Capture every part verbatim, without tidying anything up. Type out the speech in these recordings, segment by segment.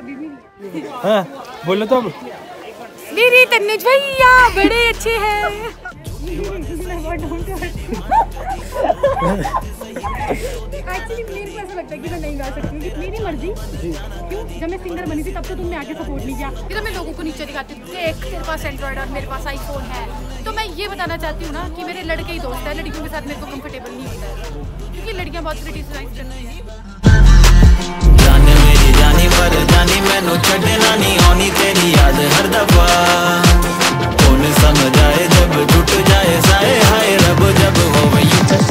अभी भी नहीं। हाँ बोलो तो अब। मेरी तन्नुज भैया बड़े अच्छे हैं। एक्चुअली मेरे को ऐसा लगता है कि मैं नहीं गा सकती हूँ, मेरी मर्जी। क्यों? जब मैं सिंगर बनी थी तब तो तुमने आके सपोर्ट नहीं किया। फिर मैं लोगों को नीचे दिखाती हूँ, देख तेरे पास एंड्रॉइड और मेरे पास आईफोन है। तो मैं ये बताना चाहती हूँ ना कि मेरे लड़के ही दोस्त है, लड़कियों के साथ मेरे को कंफर्टेबल नहीं होता है, क्योंकि लड़कियाँ बहुत क्रिटिसाइज करती हैं। जाने मेरी जानी पर जानी मैनू छड़ना नहीं आनी तेरी याद हर दफा। कौन समझ आए जब टूट जाए साए हाय रब जब हो वही।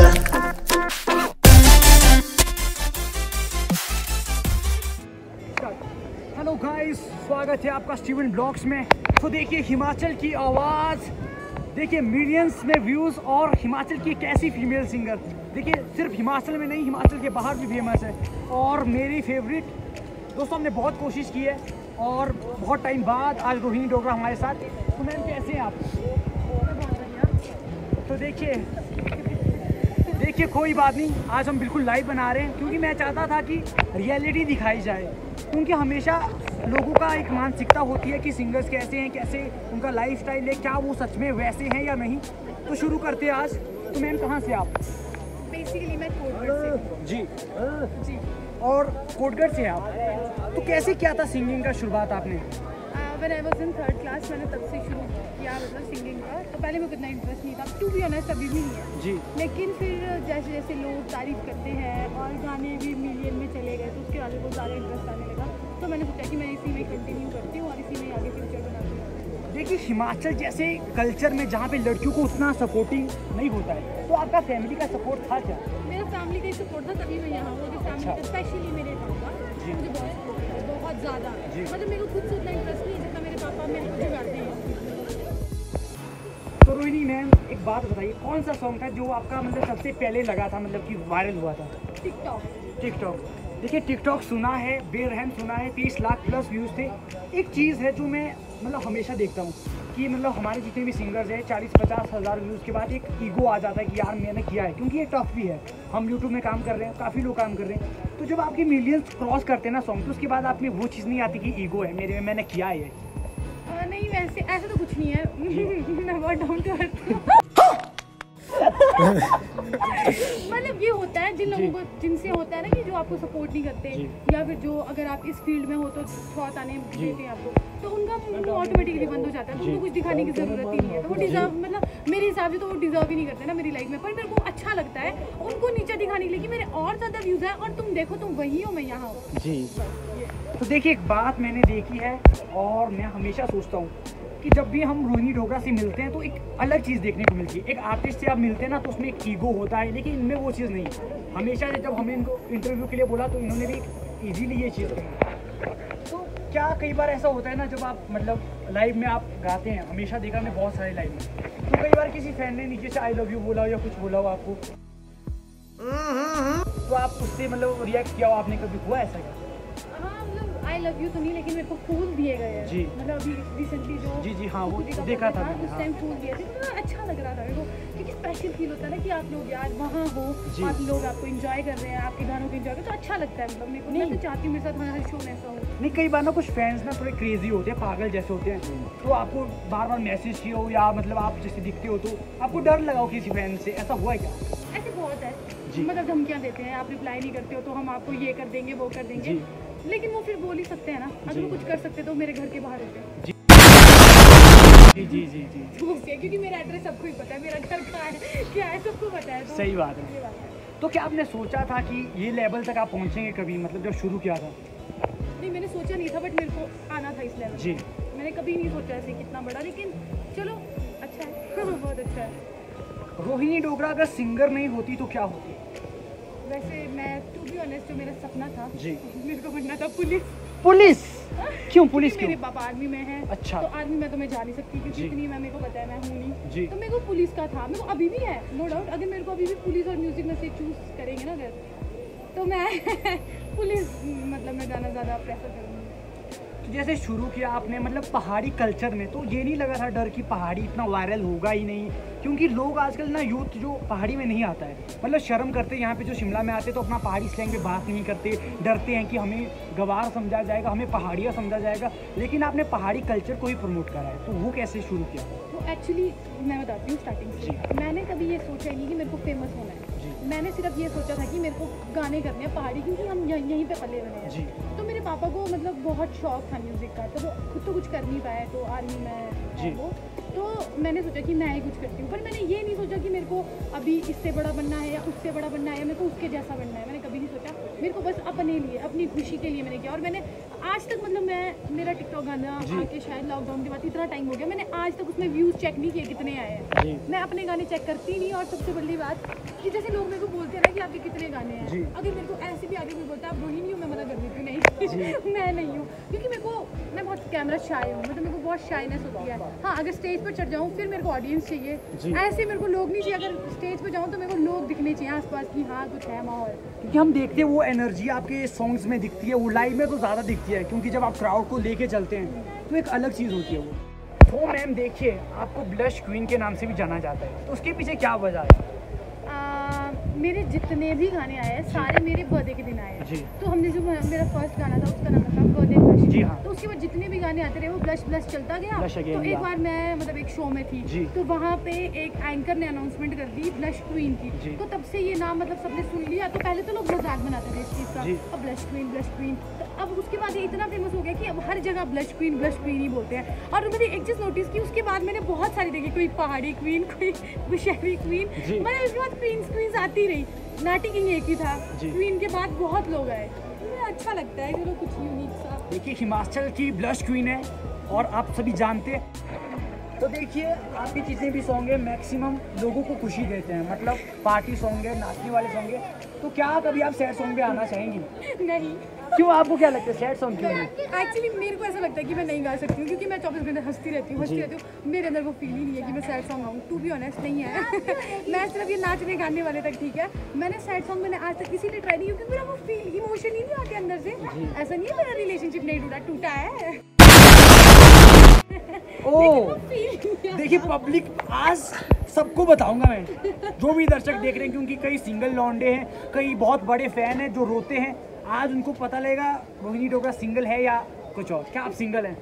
हेलो गाइस, स्वागत है आपका स्टीवन ब्लॉग्स में। तो देखिए हिमाचल की आवाज़, देखिए मिलियंस में व्यूज़ और हिमाचल की एक ऐसी फीमेल सिंगर, देखिए सिर्फ हिमाचल में नहीं हिमाचल के बाहर भी फेमस है और मेरी फेवरेट। दोस्तों हमने बहुत कोशिश की है और बहुत टाइम बाद आज रोहिणी डोगरा हमारे साथ। तो मैम कैसे हैं आप? तो देखिए देखिए कोई बात नहीं, आज हम बिल्कुल लाइव बना रहे हैं क्योंकि मैं चाहता था कि रियलिटी दिखाई जाए, क्योंकि हमेशा लोगों का एक मानसिकता होती है कि सिंगर्स कैसे हैं, कैसे उनका लाइफ स्टाइल है, क्या वो सच में वैसे हैं या नहीं। तो शुरू करते हैं आज। तो मैम कहाँ से आप? बेसिकली मैं कोटगढ़ से। जी जी। और कोटगढ़ से आप, तो कैसे क्या था सिंगिंग का शुरुआत आपने? When I was in third class मैंने तब से शुरू किया मतलब सिंगिंग का। तो पहले मेरे को इतना इंटरेस्ट नहीं था, टू बी ऑनेस्ट अभी भी नहीं है जी। लेकिन फिर जैसे जैसे लोग तारीफ करते हैं और गाने भी मिलियन में चले गए तो उसके बाद बहुत ज़्यादा इंटरेस्ट आने लगा। तो मैंने सोचा कि मैं इसी में कंटिन्यू करती हूँ और इसी में आगे फ्यूचर बनाती हूँ। देखिए हिमाचल जैसे कल्चर में जहाँ पे लड़कियों को उतना सपोर्टिंग नहीं होता है, तो आपका फैमिली का सपोर्ट था क्या? मेरा फैमिली का ही सपोर्ट था, तभी मैं यहाँ हूँ। फैमिली का स्पेशली मेरे पापा मुझे बहुत सपोर्ट है, बहुत ज़्यादा। मतलब मेरे को खुद से उतना इंटरेस्ट नहीं है जितना मेरे पापा मेरे को जुगाड़ते हैं। तो रोहिणी मैम एक बात बताइए, कौन सा सॉन्ग था जो आपका मतलब सबसे पहले लगा था, मतलब कि वायरल हुआ था? टिकटॉक। टिकटॉक। देखिए टिकटॉक सुना है, बेरहम सुना है, तीस लाख प्लस व्यूज़ थे। एक चीज़ है जो मैं मतलब हमेशा देखता हूँ कि मतलब हमारे जितने भी सिंगर्स हैं चालीस पचास हज़ार व्यूज़ के बाद एक ईगो आ जाता है कि यार मैंने किया है, क्योंकि ये टफ भी है। हम यूट्यूब में काम कर रहे हैं, काफ़ी लोग काम कर रहे हैं, तो जब आपके मिलियंस क्रॉस करते हैं ना सॉन्ग, तो उसके बाद आप में वो चीज़ नहीं आती कि ईगो है मेरे में, मैंने किया है ये। नहीं वैसे ऐसा तो कुछ नहीं है। मैं बहुत डाउन टू अर्थ हूँ। मतलब ये होता है जिन लोगों को, जिनसे होता है ना कि जो आपको सपोर्ट नहीं करते, या फिर जो अगर आप इस फील्ड में हो तो थॉट आने देते हैं आपको, तो उनका मुंह ऑटोमेटिकली बंद हो जाता है, तो उनको कुछ दिखाने की जरूरत ही नहीं है। तो वो डिजर्व, मतलब मेरे हिसाब से तो वो डिजर्व ही नहीं करते ना मेरी लाइफ में। पर मेरे को अच्छा लगता है उनको नीचा दिखाने के लिए कि मेरे और ज़्यादा व्यूज़ है और तुम देखो तुम वही हो, मैं यहाँ हूँ। जी। तो देखिए एक बात मैंने देखी है और मैं हमेशा सोचता हूँ कि जब भी हम रोहिणी डोगरा से मिलते हैं तो एक अलग चीज़ देखने को मिलती है। एक आर्टिस्ट से आप मिलते हैं ना तो उसमें एक ईगो होता है, लेकिन इनमें वो चीज़ नहीं है। हमेशा से जब हमें इनको इंटरव्यू के लिए बोला तो इन्होंने भी ईजीली ये चीज़ कही। तो क्या कई बार ऐसा होता है ना जब आप मतलब लाइव में आप गाते हैं, हमेशा देखा मैं बहुत सारे लाइव में, तो कई बार किसी फैन ने नीचे से आई लव यू बोला हो या कुछ बोला हो आपको, तो आप उससे मतलब रिएक्ट किया हो आपने, कभी हुआ ऐसा क्या? आई लव यू तो नहीं, लेकिन मेरे को फूल दिए गए हैं जी। मतलब अभी रिसेंटली जो जी जी हाँ वो देखा था, उस टाइम फूल दिए थे तो अच्छा लग रहा था मेरे को, क्योंकि स्पेशल फील होता है ना कि आप लोग यार वहाँ हो, आप लोग आपको एंजॉय कर रहे हैं, आपके गानों को एंजॉय कर, तो अच्छा लगता है। मतलब मेरे को मैं तो चाहती हूँ मेरे साथ हर शो में ऐसा हो। नहीं कई बार ना कुछ फैंस ना थोड़े क्रेजी होते हैं, पागल जैसे होते हैं, तो आपको बार बार मैसेज किया हो या मतलब आप जैसे दिखते हो तो आपको डर लगाओ किसी फैन से, ऐसा हुआ है क्या? ऐसे बहुत है, मतलब धमकियाँ देते हैं, आप रिप्लाई नहीं करते हो तो हम आपको ये कर देंगे वो कर देंगे, लेकिन वो फिर बोल ही सकते हैं ना, अगर वो कुछ कर सकते तो मेरे घर के बाहर होते हैं। जी जी जी जी क्योंकि मेरा एड्रेस सबको ही पता है, मेरा घर कहाँ है क्या है सबको पता है। तो सही बात है। तो क्या आपने सोचा था कि ये लेवल तक आप पहुंचेंगे कभी, मतलब जब शुरू किया था? नहीं मैंने सोचा नहीं था, बट मेरे को आना था इस लेवल। जी। मैंने कभी नहीं सोचा ऐसे कितना बड़ा, लेकिन चलो अच्छा है। बहुत अच्छा है। रोहिणी डोगरा अगर सिंगर नहीं होती तो क्या होती? वैसे मैं टू बी ऑनेस्ट जो मेरा सपना था जी, मेरे को बनना था पुलिस। पुलिस? क्यों पुलिस क्यों? मेरे पापा आर्मी में हैं। अच्छा। तो आर्मी में तो मैं जा नहीं सकती क्योंकि इतनी मैं, मेरे को पता है मैं हूँ नहीं जी। तो मेरे को पुलिस का था, मेरे को अभी भी है नो डाउट। अगर मेरे को अभी भी पुलिस और म्यूजिक में से चूज करेंगे ना अगर, तो मैं पुलिस मतलब मैं गाना ज़्यादा प्रेफर करूँगी। तो जैसे शुरू किया आपने मतलब पहाड़ी कल्चर में, तो ये नहीं लगा था डर कि पहाड़ी इतना वायरल होगा ही नहीं? क्योंकि लोग आजकल ना यूथ जो पहाड़ी में नहीं आता है मतलब शर्म करते हैं, यहाँ पे जो शिमला में आते तो अपना पहाड़ी स्लैंग में बात नहीं करते, डरते हैं कि हमें गवार समझा जाएगा, हमें पहाड़िया समझा जाएगा। लेकिन आपने पहाड़ी कल्चर को ही प्रमोट करा है, तो वो कैसे शुरू किया? तो एक्चुअली मैं बताती हूँ स्टार्टिंग से, मैंने कभी ये सोचा ही नहीं कि मेरे को फेमस होना है। मैंने सिर्फ ये सोचा था कि मेरे को गाने करने हैं पहाड़ी, क्योंकि हम यहीं यहीं पे पले बने हैं। तो मेरे पापा को मतलब बहुत शौक था म्यूज़िक का, तो वो खुद तो कुछ कर नहीं पाए, तो आर्मी में वो, तो मैंने सोचा कि मैं ही कुछ करती हूँ। पर मैंने ये नहीं सोचा कि मेरे को अभी इससे बड़ा बनना है या उससे बड़ा बनना है या मेरे को उसके जैसा बनना है, मैंने कभी नहीं सोचा। मेरे को बस अपने लिए, अपनी खुशी के लिए मैंने किया। और मैंने आज तक मतलब मैं मेरा टिकटॉक गाना आके शायद लॉकडाउन के बाद इतना टाइम हो गया, मैंने आज तक उसमें व्यूज़ चेक नहीं किए कितने आए हैं। मैं अपने गाने चेक करती नहीं। और सबसे बड़ी बात कि जैसे लोग मेरे को बोलते हैं ना कि आपके कितने गाने हैं, अगर मेरे को ऐसे भी आगे कोई बोलता है आप रोहिणी हो, मैं मना कर देती हूँ नहीं मैं नहीं हूँ, क्योंकि मेरे को मैं बहुत कैमरा शाय हूँ, मतलब मेरे को बहुत शाइनेस होती है। हाँ, अगर स्टेज पर चढ़ जाऊँ फिर मेरे को ऑडियंस चाहिए, ऐसे मेरे को लोग नहीं चाहिए। अगर स्टेज पर जाऊँ तो मेरे को लोग दिखने चाहिए आसपास कि हाँ कुछ है माहौल, क्योंकि हम देखते हैं वो एनर्जी आपके सॉन्ग्स में दिखती है, वो लाइव में तो ज़्यादा दिखती है, क्योंकि जब आप क्राउड को लेके चलते हैं तो एक अलग चीज़ होती है वो। तो मैम देखिए, आपको ब्लश क्वीन के नाम से भी जाना जाता है, तो उसके पीछे क्या वजह है? आ, मेरे जितने भी गाने आए हैं सारे मेरे बर्थडे के दिन आए हैं। तो हमने जो मेरा फर्स्ट गाना था उसका नाम था बर्थडे ब्लश। जी हाँ। तो उसके बाद जितने भी गाने आते रहे वो ब्लश ब्लश चलता गया। तो एक बार मैं मतलब एक शो में थी, तो वहाँ पे एक एंकर ने अनाउंसमेंट कर दी ब्लश क्वीन की, तो तब से ये नाम मतलब सबने सुन लिया। तो पहले तो लोग मजाक बनाते थे इस चीज़ का, अब ब्लश क्वीन ब्लश क्वीन। तो अब उसके बाद ये इतना फेमस हो गया कि अब हर जगह ब्लश क्वीन ब्लश क्वीन ही बोलते हैं। और मैंने एक चीज़ नोटिस की, उसके बाद मैंने बहुत सारी देखी, कोई पहाड़ी क्वीन, कोई बुशहरी क्वीन, मैंने उसके बाद क्वींस क्वींस आती रही। नाटी किंग एक ही था, क्वीन के बाद बहुत लोग आए, मुझे अच्छा लगता है चलो कुछ यूनिक सा। देखिए हिमाचल की ब्लश क्वीन है और आप सभी जानते हैं। तो देखिए आपकी जितने भी सॉन्ग है मैक्सिमम लोगों को खुशी देते हैं, मतलब पार्टी सॉन्ग है, नाचने वाले सॉन्ग है। तो क्या कभी आप सैड सॉन्ग पे आना चाहेंगी? नहीं। क्यों, आपको क्या लगता है सैड सॉन्ग क्यों नहीं? एक्चुअली मेरे को ऐसा लगता है कि मैं नहीं गा सकती हूँ, क्योंकि मैं चौबीस घंटे हंसती रहती हूँ हंसती रहती हूँ मेरे अंदर वो फील ही नहीं है कि मैं सैड सॉन्ग गाऊँ। टू बी ऑनेस्ट नहीं है मैं सिर्फ ये नाचने गाने वाले तक ठीक है। मैंने सैड सॉन्ग मैंने आज तक इसीलिए ट्राई नहीं, क्योंकि मेरा वो फील इमोशन ही नहीं आते अंदर से। ऐसा नहीं है मेरा रिलेशनशिप नहीं टूटा टूटा है ओ देखिए पब्लिक, आज सबको बताऊंगा मैं, जो भी दर्शक देख रहे हैं, क्योंकि कई सिंगल लौंडे हैं, कई बहुत बड़े फैन हैं जो रोते हैं, आज उनको पता लगेगा रोहिणी डोगरा सिंगल है या कुछ और। क्या आप सिंगल हैं?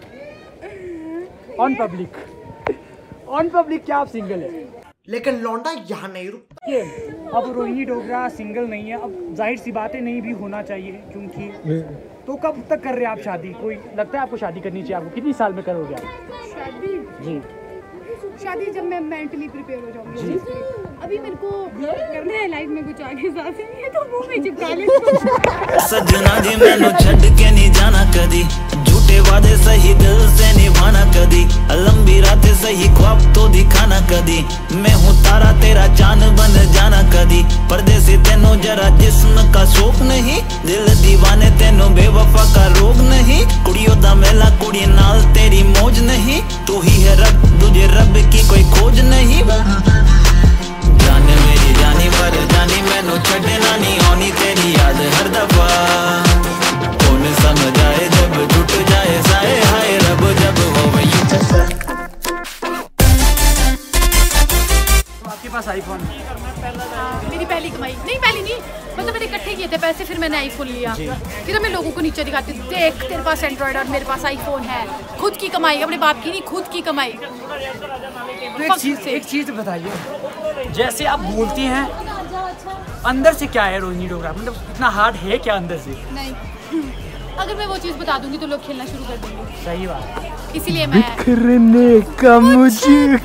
ऑन पब्लिक, ऑन पब्लिक क्या आप सिंगल हैं? लेकिन लौंडा यहाँ नहीं रुक। अब रोहिणी डोगरा सिंगल नहीं है, अब जाहिर सी बातें नहीं भी होना चाहिए, क्योंकि तो कब तक कर रहे हैं आप शादी? कोई लगता है आपको शादी करनी चाहिए? आपको कितनी साल में करोगे आप शादी? जी शादी जब मैं मेंटली प्रिपेयर हो जाऊंगी। अभी मेरे को करना है लाइफ में कुछ आगे साथ है, तो मुंह में चिपका ले सजना जी मैनू छड़ के नहीं जाना कदी, झूठे वादे सही दिल से निभाना कदी, लंबी रातें सही ख्वाब तो दिखाना कदी, मैं हूँ तारा तेरा चांद बन जाना कदी, परदेसी तेनों जरा जिस्म का शौक नहीं, दिल दीवाने तेनों बेवफा का रोग नहीं, कुड़ियों दा मेला कुड़ी नाल तेरी मौज नहीं, तू ही है रब तुझे रब की कोई खोज नहीं, जान मेरी जानी पर जानी मैनू छड़ना नहीं आनी तेरी याद हर दफा, कौन समझ आए जब टूट जाए साए हाय रब जब हो वही। आपके पास आईफोन? मेरी पहली कमाई नहीं, पहली नहीं मतलब मैंने इकट्ठे किए थे पैसे, फिर मैंने आईफोन लिया, फिर मैं लोगों को नीचे दिखाती हूँ देख तेरे पास एंड्रॉइड और मेरे पास आईफोन है, खुद की कमाई, अपने बाप की नहीं खुद की कमाई। तो एक चीज एक चीज बताइए, जैसे आप बोलती हैं अंदर से क्या है रोहिणी डोगरा, मतलब इतना हार्ड है क्या अंदर से? नहीं अगर मैं वो चीज़ बता दूंगी तो लोग खेलना शुरू कर देंगे। सही बात, इसीलिए मैं बिखरने का मुझे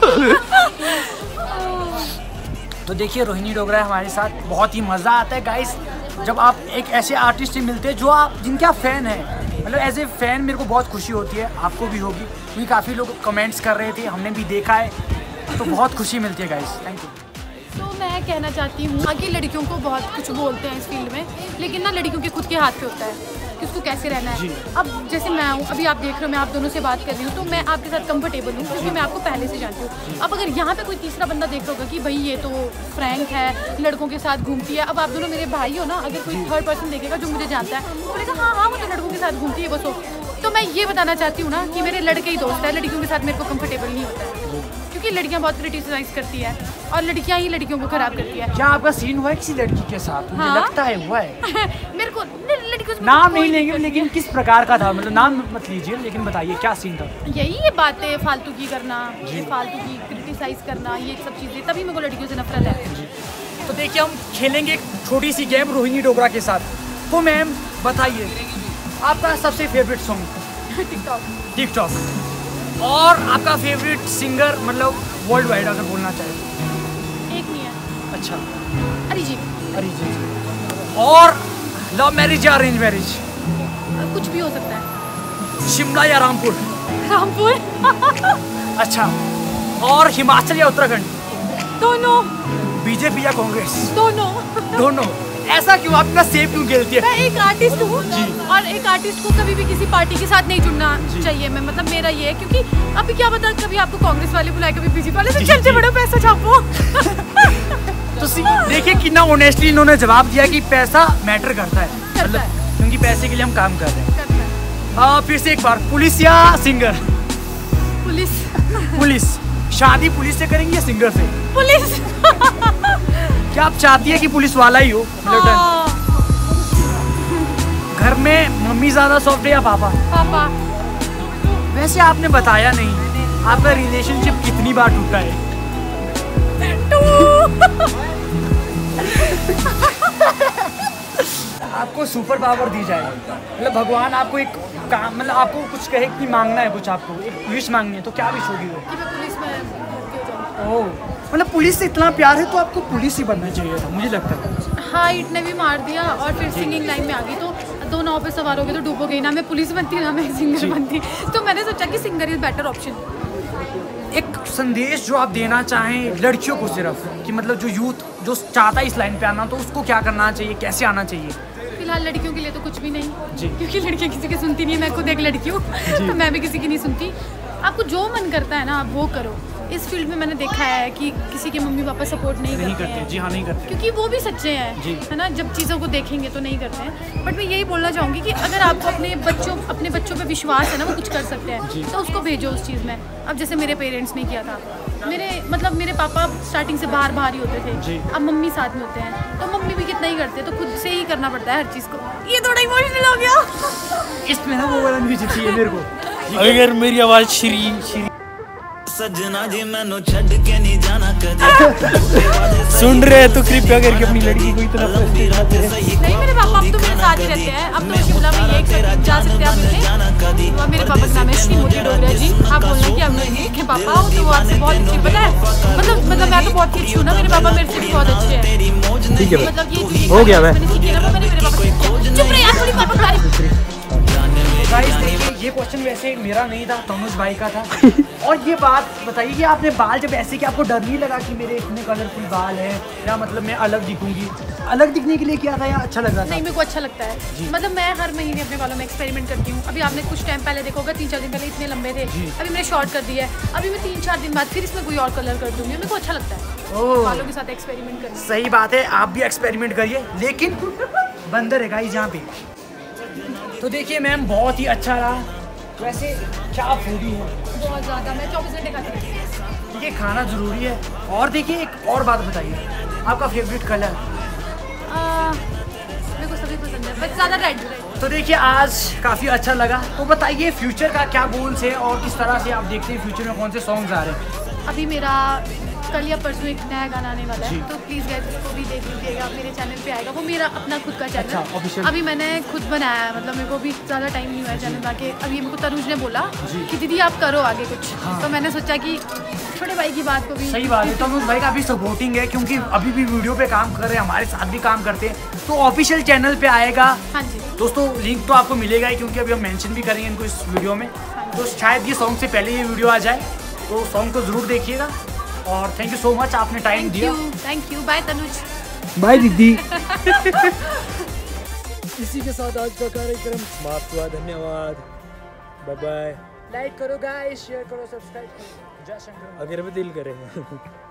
तो देखिए रोहिणी डोगरा हमारे साथ, बहुत ही मज़ा आता है गाइस जब आप एक ऐसे आर्टिस्ट से मिलते हैं जो आप जिनके आप फ़ैन हैं, मतलब एज ए फ़ैन मेरे को बहुत खुशी होती है, आपको भी होगी, क्योंकि काफ़ी लोग कमेंट्स कर रहे थे, हमने भी देखा है, तो बहुत खुशी मिलती है गाइस। Thank you. तो मैं कहना चाहती हूँ कि लड़कियों को बहुत कुछ बोलते हैं इस फील्ड में, लेकिन ना लड़कियों के खुद के हाथ पे होता है कि उसको कैसे रहना है। अब जैसे मैं हूँ, अभी आप देख रहे हो मैं आप दोनों से बात कर रही हूँ, तो मैं आपके साथ कंफर्टेबल हूँ क्योंकि मैं आपको पहले से जानती हूँ। अब अगर यहाँ पे कोई तीसरा बंदा देख रहा होगा कि भाई ये तो फ्रैंक है, लड़कों के साथ घूमती है, अब आप दोनों मेरे भाई हो ना, अगर कोई थर्ड पर्सन देखेगा जो मुझे जानता है तो बोलेगा हाँ हाँ वो तो लड़कों के साथ घूमती है बस, तो मैं ये बताना चाहती हूँ ना कि मेरे लड़के ही दोस्त है, लड़कियों के साथ मेरे को कंफर्टेबल नहीं होता है, क्योंकि लड़कियाँ बहुत क्रिटिसाइज करती है और लड़कियाँ ही लड़कियों को खराब करती है। क्या आपका सीन हुआ है किसी लड़की के साथ? मुझे हाँ? लगता है हुआ है। मेरे को लड़कियों से नाम कोई नहीं लेंगे, दिक्कत लेकिन किस प्रकार का था, मतलब नाम मत लीजिए, लेकिन बताइए क्या सीन था। यही ये बातें फालतू की करना, ये फालतू की क्रिटिसाइज करना, ये सब चीज़ें, तभी मेरे को लड़कियों से नफरत है। तो देखिए हम खेलेंगे एक छोटी सी गेम रोहिणी डोगरा के साथ। तो मैम बताइए आपका सबसे फेवरेट सॉन्ग? टिकटॉक। टिकटॉक। और आपका फेवरेट सिंगर मतलब वर्ल्ड वाइड अगर बोलना चाहे? एक नहीं है। अच्छा, अरिजीत। अरिजीत। और लव मैरिज या अरेंज मैरिज? कुछ भी हो सकता है। शिमला या रामपुर? रामपुर। अच्छा, और हिमाचल या उत्तराखंड? दोनों। बीजेपी या कांग्रेस? दोनों। दोनों। ऐसा क्यों, आप इतना सेफ क्यों खेलती है? मैं एक आर्टिस्ट हूँ और एक आर्टिस्ट को कभी भी किसी पार्टी के साथ नहीं जुड़ना चाहिए। मैं मतलब मेरा ये है, क्योंकि अभी क्या पता कभी आपको कांग्रेस वाले बुलाए, कभी बीजेपी वाले, तो चलते बड़ो पैसा छापो। तो देखिए कितना ऑनेस्टली इन्होंने जवाब दिया कि पैसा मैटर करता है, करता मतलब है। क्योंकि पैसे के लिए हम काम कर रहे हैं। करता है। हाँ, फिर से एक बार, पुलिस या सिंगर? पुलिस। पुलिस। शादी पुलिस से करेंगे या सिंगर से? पुलिस। क्या आप चाहती है कि पुलिस वाला ही हो? हाँ। घर में मम्मी ज्यादा सॉफ्ट है या पापा? पापा। वैसे आपने बताया नहीं आपका रिलेशनशिप कितनी बार टूटा है? आपको सुपर पावर दी जाए, मतलब भगवान आपको एक काम, मतलब आपको कुछ कहे कि मांगना है, कुछ आपको एक विश मांगनी है, तो क्या विश होगी वो? कि मैं पुलिस में भर्ती हो जाऊँ। ओह, मतलब पुलिस से इतना प्यार है तो आपको पुलिस ही बनना चाहिए था, मुझे लगता है। हाइट ने भी मार दिया और फिर सिंगिंग लाइन में आ गई, तो दो नाव पे सवार हो गए तो डूबो गई ना मैं पुलिस बनती ना मैं सिंगर बनती, तो मैंने सोचा कि सिंगर इज बेटर ऑप्शन। एक संदेश जो आप देना चाहें लड़कियों को सिर्फ, कि मतलब जो यूथ जो चाहता है इस लाइन पे आना, तो उसको क्या करना चाहिए, कैसे आना चाहिए? फिलहाल लड़कियों के लिए तो कुछ भी नहीं जी। क्योंकि लड़कियां किसी की सुनती नहीं है, मैं खुद एक लड़की हूँ तो मैं भी किसी की नहीं सुनती। आपको जो मन करता है ना आप वो करो। इस फील्ड में मैंने देखा है कि किसी के मम्मी पापा सपोर्ट नहीं, नहीं करते करते हैं, जी हाँ नहीं करते, क्योंकि वो भी सच्चे हैं जी। है ना, जब चीज़ों को देखेंगे तो नहीं करते हैं। बट मैं यही बोलना चाहूँगी कि अगर आपको अपने बच्चों अपने बच्चों पे विश्वास है ना, वो कुछ कर सकते हैं, तो उसको भेजो उस चीज़ में। अब जैसे मेरे पेरेंट्स ने किया था, मेरे मतलब मेरे पापा स्टार्टिंग से बाहर बाहर ही होते थे, अब मम्मी साथ में होते हैं, तो मम्मी भी कितना ही करते हैं, तो खुद से ही करना पड़ता है हर चीज़ को। ये थोड़ा इमोशनल हो गया इसमें ना वो वाला म्यूजिक चाहिए मेरे को। अगर मेरी आवाज़ श्री श्री सजना जी मैनू छड़ के नहीं जाना कदे। सुन रहे तो कृपया करके अपनी लड़की को इतना नहीं, मेरे पापा अब तो मेरे साथ ही रहते हैं, अब तो शिमला में एक जा सकते हैं आप मिलने। तो मेरे पापा का नाम है श्री मोती डोगरा जी। आप बोलना कि आप मेरे पापा हो तो वो आपसे बहुत अच्छी, पता है मतलब मतलब मैं तो बहुत अच्छी हूँ ना, मेरे पापा मेरे से भी बहुत अच्छे हैं। ठीक है मतलब ये हो गया मैं। मैंने सीखी ना, वो मैंने मेरे पापा से सीखी। चुप रहे यार, थोड़ी पापा तारीफ। गाइस देखिए ये क्वेश्चन वैसे मेरा नहीं था, तनुज भाई का था। और ये बात बताइए कि आपने बाल जब ऐसे कि आपको डर नहीं लगा कि मेरे इतने कलरफुल बाल हैं या मतलब मैं अलग दिखूंगी? अलग दिखने के लिए किया था या अच्छा लग रहा था? नहीं, मेरे को अच्छा लगता है। मतलब मैं हर महीने अपने बालों में एक्सपेरिमेंट करती हूँ। अभी आपने कुछ टाइम पहले देखा होगा, तीन चार दिन पहले इतने लंबे थे, अभी मैंने शॉर्ट कर दिया है। अभी मैं तीन चार दिन बाद फिर इसमें कोई और कलर कर दूंगी, मेरे को अच्छा लगता है ओह। बालों के साथ एक्सपेरिमेंट करना। सही बात है, आप भी एक्सपेरिमेंट करिए, लेकिन बंदर है गाइस यहाँ पे। तो देखिए मैम बहुत ही अच्छा रहा। वैसे क्या फूडी है? बहुत ज़्यादा, मैं चौबीस घंटे खाती हूँ। देखिए खाना ज़रूरी है। और देखिए एक और बात बताइए, आपका फेवरेट कलर? मेरे को सभी पसंद है, बस ज़्यादा रेड। तो देखिए आज काफ़ी अच्छा लगा। तो बताइए फ्यूचर का क्या गोल्स है और किस तरह से आप देखते हैं फ्यूचर में कौन से सॉन्ग्स आ रहे हैं? अभी मेरा कल या परसों एक नया गाना आने वाला है, तो प्लीज़ गाइस उसको भी देख लीजिएगा, मेरे चैनल पे आएगा। वो मेरा अपना खुद का चैनल अच्छा, official। अभी मैंने खुद बनाया है, मतलब मेरे को भी ज़्यादा टाइम नहीं हुआ है चैनल बाकी। अभी मेरे को तनुज ने बोला कि दीदी आप करो आगे कुछ, तो मैंने सोचा कि छोटे भाई की बात को भी। सही बात है, तनुज भाई काफ़ी सपोर्टिंग है क्योंकि अभी भी वीडियो पे काम कर रहे हैं, हमारे साथ भी काम करते हैं। तो ऑफिशियल चैनल पे आएगा। हाँ जी दोस्तों, लिंक तो आपको मिलेगा ही क्योंकि अभी हम मेंशन भी करेंगे इनको इस वीडियो में, तो शायद ये सॉन्ग से पहले ये वीडियो आ जाए, तो सॉन्ग को ज़रूर देखिएगा। और थैंक यू सो मच, आपने टाइम दिया। Thank you, bye Tanuj. Bye दीदी। इसी के साथ आज का कार्यक्रम समाप्त हुआ। धन्यवाद, बाय बाय। लाइक करो गाइस, शेयर करो, सब्सक्राइब करो। जय शंकर। अगर भी दिल करे